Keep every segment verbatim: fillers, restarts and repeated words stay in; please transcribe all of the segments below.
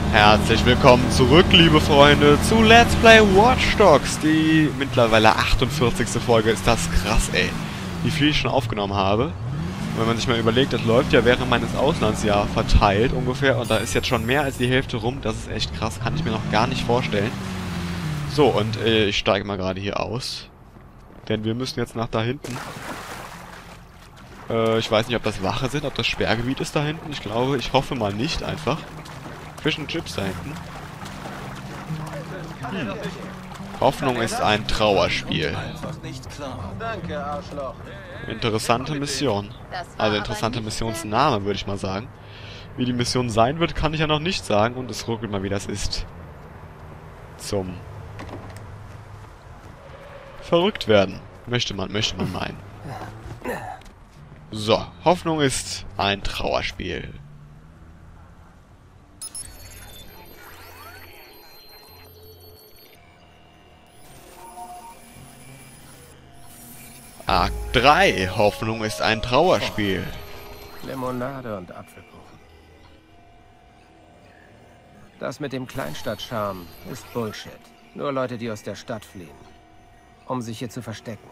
Herzlich willkommen zurück, liebe Freunde, zu Let's Play Watch Dogs. Die mittlerweile achtundvierzigste Folge. Ist das krass, ey. Wie viel ich schon aufgenommen habe. Und wenn man sich mal überlegt, das läuft ja während meines Auslandsjahres verteilt ungefähr. Und da ist jetzt schon mehr als die Hälfte rum. Das ist echt krass, kann ich mir noch gar nicht vorstellen. So, und äh, ich steige mal gerade hier aus. Denn wir müssen jetzt nach da hinten. Äh, ich weiß nicht, ob das Wache sind, ob das Sperrgebiet ist da hinten. Ich glaube, ich hoffe mal nicht einfach. Fish and Chips da hinten. Hm. Hoffnung ist ein Trauerspiel. Interessante Mission. Also interessante Missionsname, würde ich mal sagen. Wie die Mission sein wird, kann ich ja noch nicht sagen. Und es ruckelt mal, wie das ist. Zum verrückt werden. Möchte man, möchte man meinen. So, Hoffnung ist ein Trauerspiel. Akt drei. Hoffnung ist ein Trauerspiel. Limonade und Apfelkuchen. Das mit dem Kleinstadt-Charme ist Bullshit. Nur Leute, die aus der Stadt fliehen. Um sich hier zu verstecken.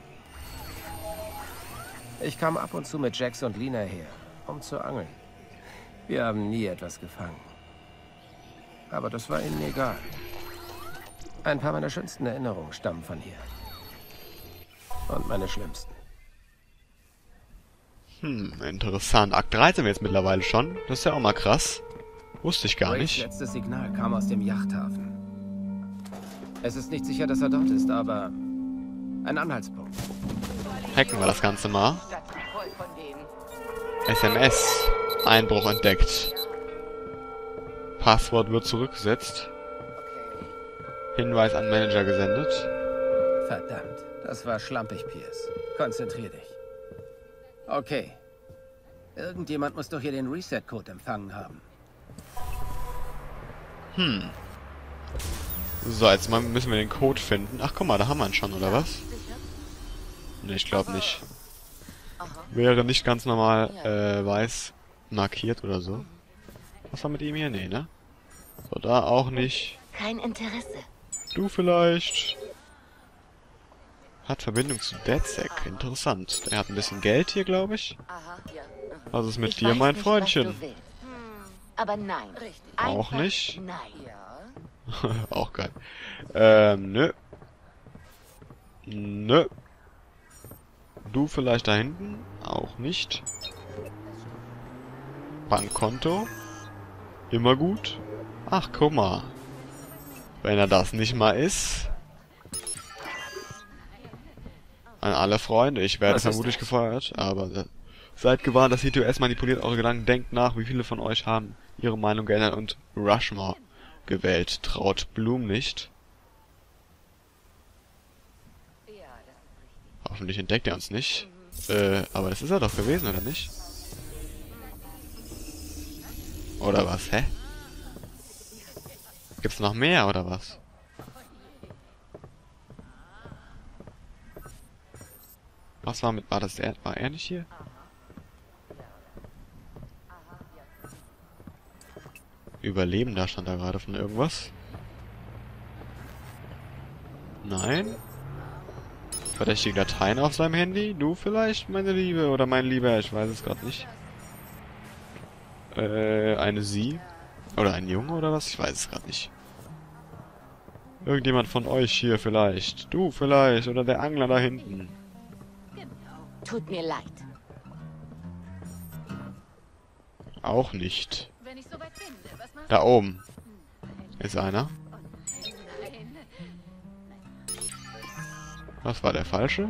Ich kam ab und zu mit Jax und Lina her, um zu angeln. Wir haben nie etwas gefangen. Aber das war ihnen egal. Ein paar meiner schönsten Erinnerungen stammen von hier. Und meine schlimmsten. Hm, interessant. Akt drei sind wir jetzt mittlerweile schon. Das ist ja auch mal krass. Wusste ich gar Rays nicht. letztes Signal kam aus dem Yachthafen. Es ist nicht sicher, dass er dort ist, aber ein Anhaltspunkt. Hacken wir das Ganze mal. S M S. Einbruch entdeckt. Passwort wird zurückgesetzt. Hinweis an Manager gesendet. Verdammt, das war schlampig, Pierce. Konzentrier dich. Okay. Irgendjemand muss doch hier den Reset-Code empfangen haben. Hm. So, jetzt mal müssen wir den Code finden. Ach, guck mal, da haben wir ihn schon, oder was? Ne, ich glaube nicht. Wäre nicht ganz normal äh, weiß markiert oder so. Was war mit ihm hier? Nee, ne? So, da auch nicht. Kein Interesse. Du vielleicht. Hat Verbindung zu DedSec. Interessant. Der hat ein bisschen Geld hier, glaube ich. Was ist mit Ich dir, weiß mein nicht, Freundchen? was du willst. Aber nein. Auch Einfach nicht? Nein. Auch geil. Ähm, nö. Nö. Du vielleicht da hinten? Auch nicht. Bankkonto? Immer gut. Ach, guck mal. Wenn er das nicht mal ist. An alle Freunde. Ich werde vermutlich gefeuert, aber äh, seid gewarnt, das C T O S manipuliert eure Gedanken. Denkt nach, wie viele von euch haben ihre Meinung geändert und Rushmore gewählt. Traut Bloom nicht. Hoffentlich entdeckt er uns nicht. Äh, aber das ist er doch gewesen, oder nicht? Oder was, hä? Gibt's noch mehr, oder was? Was war mit... War das er... War er nicht hier? Überlebender stand da gerade von irgendwas. Nein? Verdächtige Dateien auf seinem Handy? Du vielleicht, meine Liebe? Oder mein Lieber? Ich weiß es gerade nicht. Äh, eine Sie? Oder ein Junge oder was? Ich weiß es gerade nicht. Irgendjemand von euch hier vielleicht. Du vielleicht. Oder der Angler da hinten. Tut mir leid. Auch nicht. Da oben ist einer. Was war der falsche?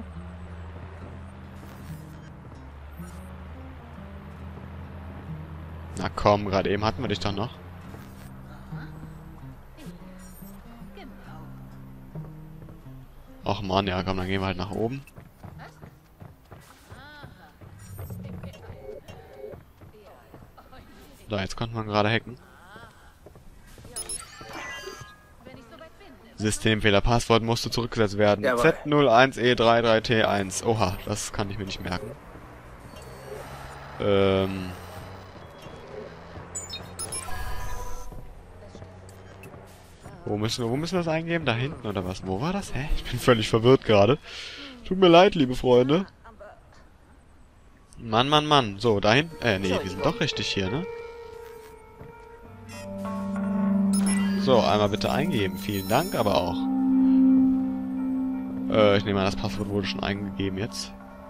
Na komm, gerade eben hatten wir dich doch noch. Och Mann, ja komm, dann gehen wir halt nach oben. So, jetzt konnte man gerade hacken. Systemfehler. Passwort musste zurückgesetzt werden. Z null eins E drei drei T eins. Oha, das kann ich mir nicht merken. Ähm... Wo müssen wir, wo müssen wir das eingeben? Da hinten oder was? Wo war das? Hä? Ich bin völlig verwirrt gerade. Tut mir leid, liebe Freunde. Mann, Mann, Mann. So, da hinten. Äh, nee, wir sind doch richtig hier, ne? So, einmal bitte eingeben. Vielen Dank, aber auch. Äh, ich nehme an, das Passwort wurde schon eingegeben jetzt.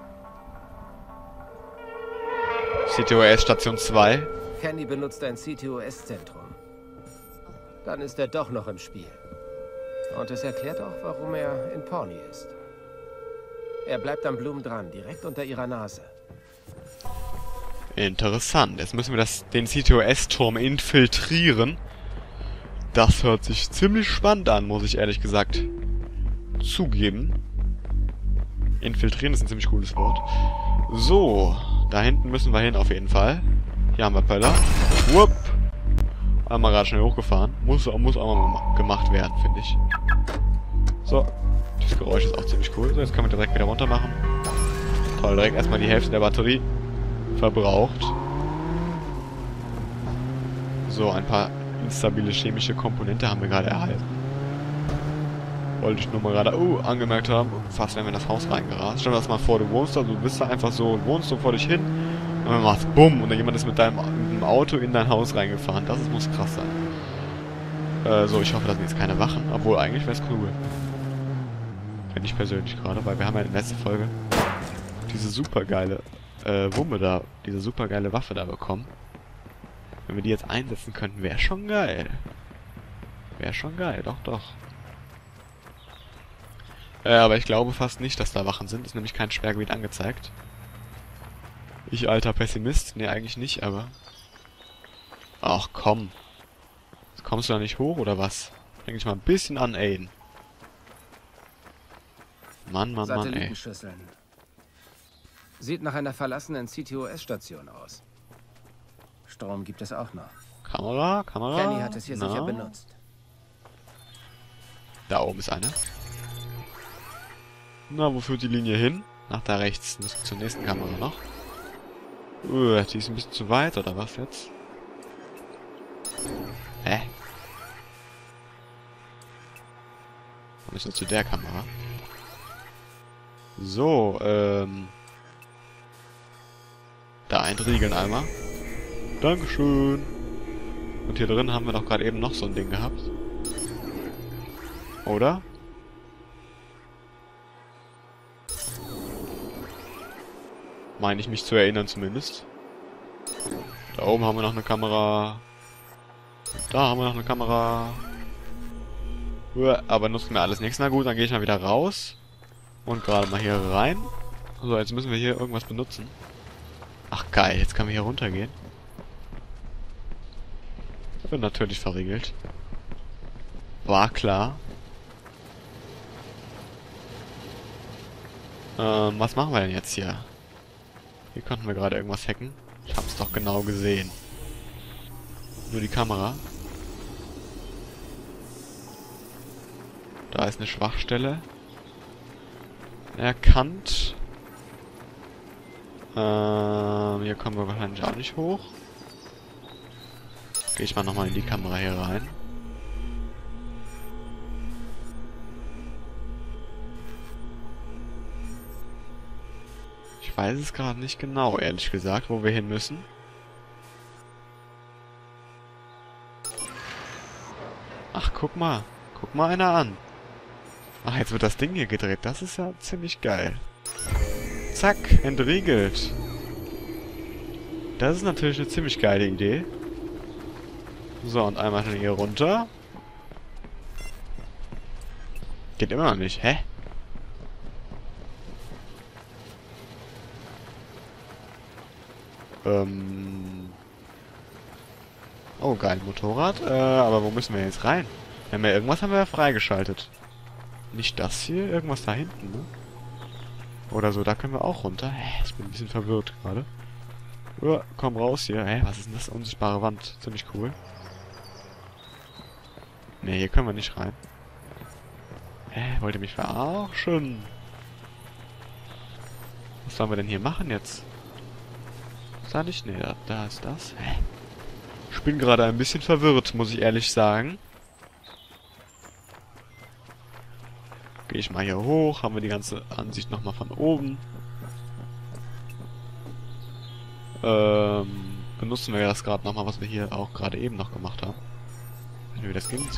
C T O S Station zwei. Kenny benutzt ein C T O S-Zentrum. Dann ist er doch noch im Spiel. Und es erklärt auch, warum er in Pawnee ist. Er bleibt am Blumen dran, direkt unter ihrer Nase. Interessant. Jetzt müssen wir das, den C T O S-Turm infiltrieren. Das hört sich ziemlich spannend an, muss ich ehrlich gesagt zugeben. Infiltrieren ist ein ziemlich cooles Wort. So, da hinten müssen wir hin auf jeden Fall. Hier haben wir Pöller. Wupp. Einmal gerade schnell hochgefahren. Muss, muss auch mal gemacht werden, finde ich. So. Das Geräusch ist auch ziemlich cool. So, jetzt können wir direkt wieder runter machen. Toll, direkt erstmal die Hälfte der Batterie verbraucht. So, ein paar instabile chemische Komponente haben wir gerade erhalten. Wollte ich nur mal gerade uh, angemerkt haben. Fast wären wir in das Haus reingerast. Stell dir das mal vor, du wohnst da, du bist da einfach so und wohnst so vor dich hin. Und dann machst bumm und dann jemand ist mit deinem mit dem Auto in dein Haus reingefahren. Das ist, muss krass sein. Äh, so, ich hoffe, das sind jetzt keine Wachen. Obwohl, eigentlich wäre es cool. Finde ich persönlich gerade, weil wir haben ja in der letzten Folge diese supergeile äh, Wumme da, diese supergeile Waffe da bekommen. Wenn wir die jetzt einsetzen könnten, wäre schon geil. Wäre schon geil, doch, doch. Äh, aber ich glaube fast nicht, dass da Wachen sind. Ist nämlich kein Sperrgebiet angezeigt. Ich alter Pessimist? Ne, eigentlich nicht, aber... Ach komm. Jetzt kommst du da nicht hoch, oder was? Fäng ich mal ein bisschen an, Aiden. Mann, Mann, Mann, ey. Satellitenschüsseln. Sieht nach einer verlassenen C T O S-Station aus. Strom gibt es auch noch. Kamera, Kamera. Kenny hat es hier Na? sicher benutzt. Da oben ist eine. Na, wo führt die Linie hin? Nach da rechts. Müssen wir zur nächsten Kamera noch. Uh, die ist ein bisschen zu weit, oder was jetzt? Hä? Wir müssen zu der Kamera. So, ähm... da entriegeln einmal. Dankeschön. Und hier drin haben wir doch gerade eben noch so ein Ding gehabt. Oder? Meine ich mich zu erinnern zumindest. Da oben haben wir noch eine Kamera. Da haben wir noch eine Kamera. Aber nutzen wir alles nichts. Na gut, dann gehe ich mal wieder raus. Und gerade mal hier rein. So, jetzt müssen wir hier irgendwas benutzen. Ach geil, jetzt können wir hier runtergehen. Wird natürlich verriegelt. War klar. Ähm, was machen wir denn jetzt hier? Hier konnten wir gerade irgendwas hacken. Ich hab's doch genau gesehen. Nur die Kamera. Da ist eine Schwachstelle. Erkannt. Ähm, hier kommen wir wahrscheinlich auch nicht hoch. Gehe ich mal nochmal in die Kamera hier rein. Ich weiß es gerade nicht genau, ehrlich gesagt, wo wir hin müssen. Ach, guck mal. Guck mal einer an. Ach, jetzt wird das Ding hier gedreht. Das ist ja ziemlich geil. Zack, entriegelt. Das ist natürlich eine ziemlich geile Idee. So, und einmal dann hier runter. Geht immer noch nicht. Hä? Ähm... Oh, geil, Motorrad. Äh, aber wo müssen wir jetzt rein? Wir haben ja irgendwas haben wir ja freigeschaltet. Nicht das hier? Irgendwas da hinten, ne? Oder so, da können wir auch runter. Hä, ich bin ein bisschen verwirrt gerade. Uh, komm raus hier. Hä, was ist denn das? Unsichtbare Wand. Ziemlich cool. Ne, hier können wir nicht rein. Hä, wollt ihr mich verarschen? Was sollen wir denn hier machen jetzt? Ist da nicht? Ne, da, da ist das. Hä? Ich bin gerade ein bisschen verwirrt, muss ich ehrlich sagen. Gehe ich mal hier hoch, haben wir die ganze Ansicht nochmal von oben. Ähm, benutzen wir das gerade nochmal, was wir hier auch gerade eben noch gemacht haben. Weiß nicht, wie das ging. So.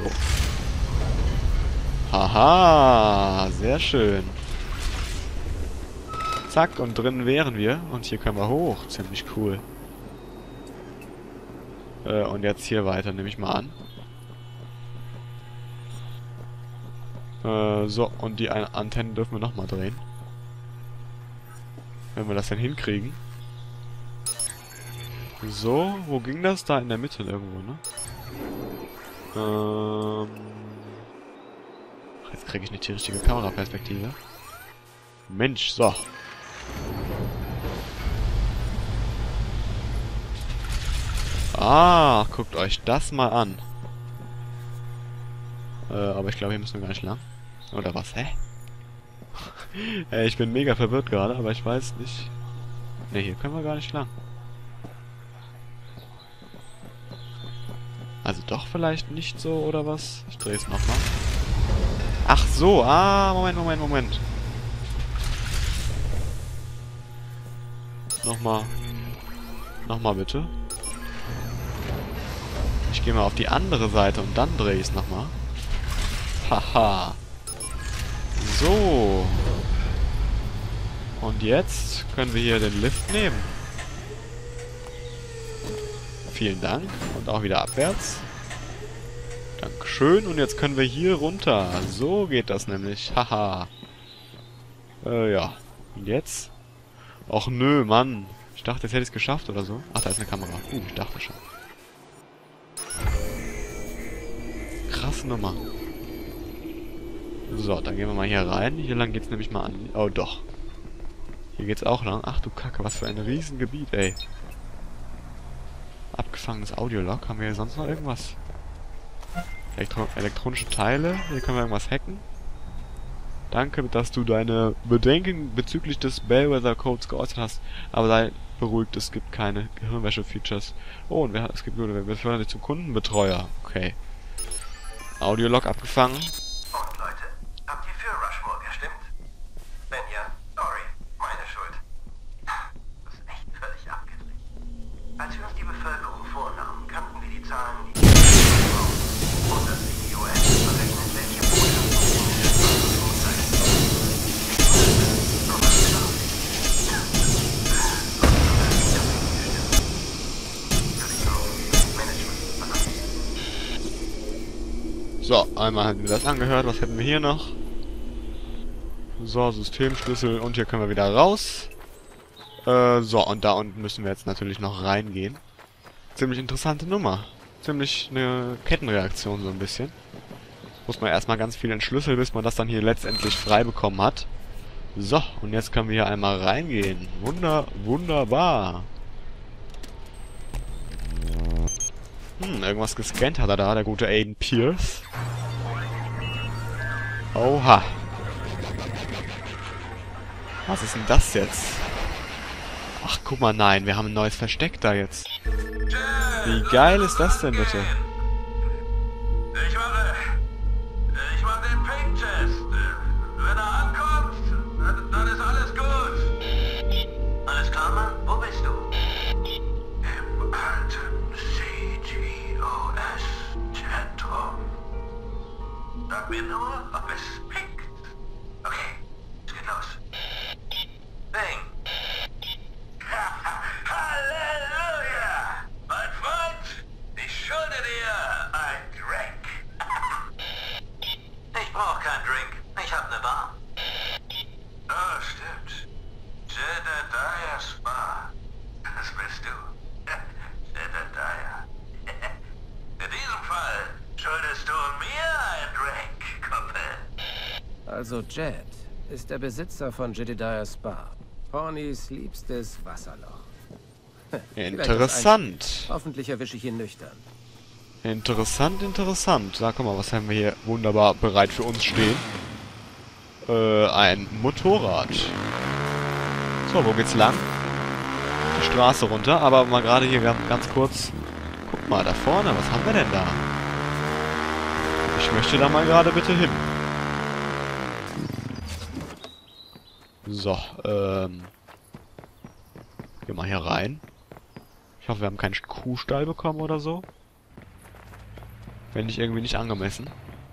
Haha, sehr schön. Zack, und drin wären wir. Und hier können wir hoch. Ziemlich cool. Äh, und jetzt hier weiter, nehme ich mal an. Äh, so, und die Antennen dürfen wir nochmal drehen. Wenn wir das denn hinkriegen. So, wo ging das? Da in der Mitte irgendwo, ne? Ähm... Jetzt kriege ich nicht die richtige Kameraperspektive. Mensch, so. Ah, guckt euch das mal an. Äh, aber ich glaube, hier müssen wir gar nicht lang. Oder was? Hä? äh, ich bin mega verwirrt gerade, aber ich weiß nicht. Ne, hier können wir gar nicht lang. Also doch vielleicht nicht so, oder was? Ich drehe es nochmal. Ach so, ah, Moment, Moment, Moment. Nochmal. Nochmal bitte. Ich gehe mal auf die andere Seite und dann drehe ich es nochmal. Haha. So. Und jetzt können wir hier den Lift nehmen. Vielen Dank. Und auch wieder abwärts. Dankeschön. Und jetzt können wir hier runter. So geht das nämlich. Haha. Äh, ja. Und jetzt? Och nö, Mann. Ich dachte, jetzt hätte ich es geschafft oder so. Ach, da ist eine Kamera. Uh, ich dachte schon. Krasse Nummer. So, dann gehen wir mal hier rein. Hier lang geht's nämlich mal an. Oh, doch. Hier geht's auch lang. Ach du Kacke, was für ein Riesengebiet, ey. Abgefangenes Audiolog. Haben wir hier sonst noch irgendwas? Elektro elektronische Teile. Hier können wir irgendwas hacken. Danke, dass du deine Bedenken bezüglich des Bellwether-Codes geäußert hast. Aber sei beruhigt, es gibt keine Gehirnwäsche-Features. Oh, und wer hat es gibt? Wir befördern dich zum Kundenbetreuer. Okay. Audiolog abgefangen. Und Leute, habt ihr für Rushmore gestimmt? Wenn ja, sorry, meine Schuld. Das ist echt völlig abgedreht. Als wir uns die Bevölkerung vornahmen, kannten wir die Zahlen, die und das C O S berechnet, welche Botschaften in der Bevölkerung sein. So was klar. So, einmal haben wir das angehört. Was hätten wir hier noch? So, Systemschlüssel. Und hier können wir wieder raus. Äh, so, und da unten müssen wir jetzt natürlich noch reingehen. Ziemlich interessante Nummer. Ziemlich eine Kettenreaktion so ein bisschen. Muss man erstmal ganz viel entschlüsseln, bis man das dann hier letztendlich frei bekommen hat. So, und jetzt können wir hier einmal reingehen. Wunder, wunderbar. Hm, irgendwas gescannt hat er da, der gute Aiden Pierce. Oha. Was ist denn das jetzt? Ach, guck mal, nein, wir haben ein neues Versteck da jetzt. Wie geil ist das denn bitte? Ich mache... Ich mache den Ping-Test. Wenn er ankommt, dann, dann ist alles gut. Alles klar, Mann? Wo bist du? Im alten C G O S-Zentrum. Sag mir nur, ob es pinkt. Okay, es geht los. Bing. Halleluja! Mein Freund, ich schulde dir ein Drink. Ich brauche keinen Drink. Ich habe eine Bar. Oh, stimmt. Jedediah Spa. Das bist du. Jedediah. In diesem Fall schuldest du mir ein Drink, Kumpel. Also Jed ist der Besitzer von Jedediah Spa. Hornys liebstes Wasserloch. Interessant. Hoffentlich erwische ich ihn nüchtern. Interessant, interessant. Na, guck mal, was haben wir hier wunderbar bereit für uns stehen. Äh, ein Motorrad. So, wo geht's lang? Die Straße runter, aber mal gerade hier ganz, ganz kurz. Guck mal, da vorne, was haben wir denn da? Ich möchte da mal gerade bitte hin. So, ähm... gehen wir mal hier rein. Ich hoffe, wir haben keinen Kuhstall bekommen oder so. Fände ich irgendwie nicht angemessen.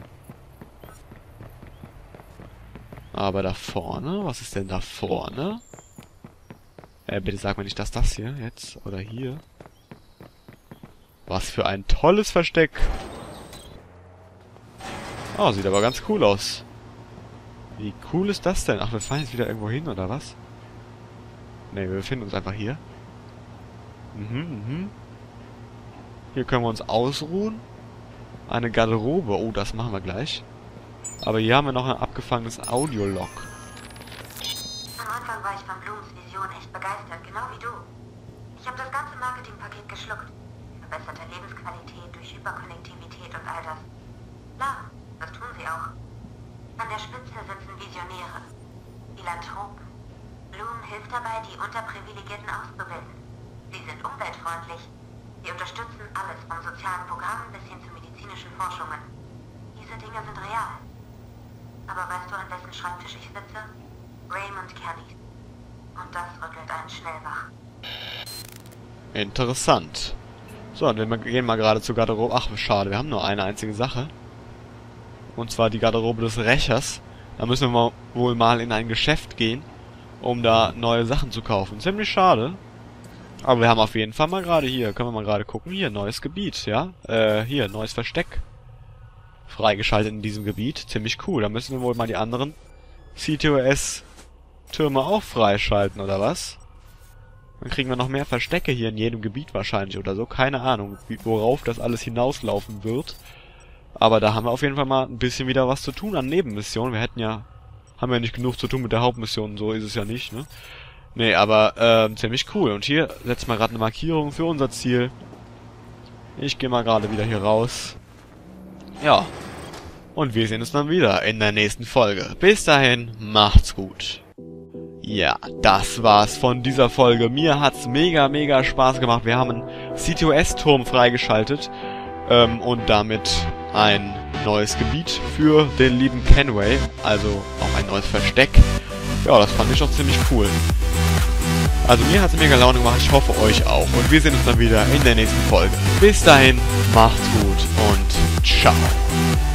Aber da vorne, was ist denn da vorne? Äh, bitte sag mir nicht, dass das hier jetzt, oder hier. Was für ein tolles Versteck. Oh, sieht aber ganz cool aus. Wie cool ist das denn? Ach, wir fahren jetzt wieder irgendwo hin, oder was? Ne, wir befinden uns einfach hier. Mhm, mhm. Hier können wir uns ausruhen. Eine Garderobe. Oh, das machen wir gleich. Aber hier haben wir noch ein abgefangenes Audiolog. Am Anfang war ich von Blooms Vision echt begeistert, genau wie du. Ich habe das ganze Marketingpaket geschluckt. Verbesserte Lebensqualität durch Hyperkonnektivität und all das. Klar, das tun sie auch. An der Spitze sitzen Visionäre, Philanthropen. Bloom hilft dabei, die Unterprivilegierten auszubilden. Sie sind umweltfreundlich. Sie unterstützen alles vom sozialen Programm bis hin zu medizinischen Forschungen. Diese Dinge sind real. Aber weißt du, an wessen Schreibtisch ich sitze? Raymond Kellys. Und das rüttelt einen schnell wach. Interessant. So, dann gehen wir gerade zur Garderobe. Ach, schade, wir haben nur eine einzige Sache. Und zwar die Garderobe des Rächers. Da müssen wir wohl mal in ein Geschäft gehen, um da neue Sachen zu kaufen. Ziemlich schade. Aber wir haben auf jeden Fall mal gerade hier, können wir mal gerade gucken, hier, neues Gebiet, ja? Äh, hier, neues Versteck. Freigeschaltet in diesem Gebiet. Ziemlich cool. Da müssen wir wohl mal die anderen C T O S-Türme auch freischalten, oder was? Dann kriegen wir noch mehr Verstecke hier in jedem Gebiet wahrscheinlich oder so. Keine Ahnung, worauf das alles hinauslaufen wird. Aber da haben wir auf jeden Fall mal ein bisschen wieder was zu tun an Nebenmissionen. Wir hätten ja... Haben ja nicht genug zu tun mit der Hauptmission, so ist es ja nicht, ne? Nee, aber ähm, ziemlich cool. Und hier setzen wir gerade eine Markierung für unser Ziel. Ich gehe mal gerade wieder hier raus. Ja. Und wir sehen uns dann wieder in der nächsten Folge. Bis dahin, macht's gut. Ja, das war's von dieser Folge. Mir hat's mega, mega Spaß gemacht. Wir haben einen C T O S-Turm freigeschaltet. Ähm, und damit ein neues Gebiet für den lieben Kenway. Also auch ein neues Versteck. Ja, das fand ich doch ziemlich cool. Also mir hat's mega Laune gemacht. Ich hoffe euch auch. Und wir sehen uns dann wieder in der nächsten Folge. Bis dahin, macht's gut und ciao.